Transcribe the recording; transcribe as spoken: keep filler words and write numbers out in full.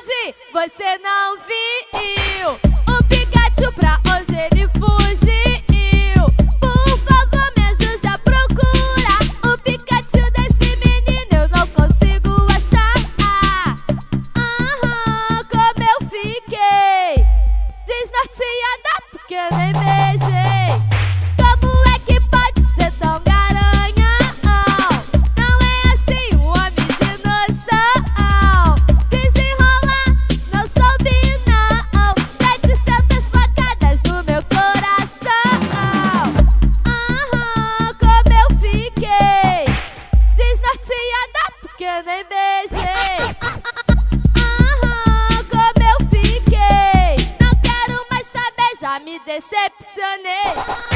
onde você não viu. O Pikachu pra onde ele fugiu. Por favor, me ajude a procurar o Pikachu desse menino, eu não consigo achar. Aham, como eu fiquei desnorteada porque eu nem beijei. Como é que pode ser tão garanhão? Não é assim um homem de noção. Desenrolar, não soube não. Setecentas facadas no meu coração. Aham, como eu fiquei desnorteada porque eu nem beijei. Aham, como eu fiquei, não quero mais saber, já me decepcionei.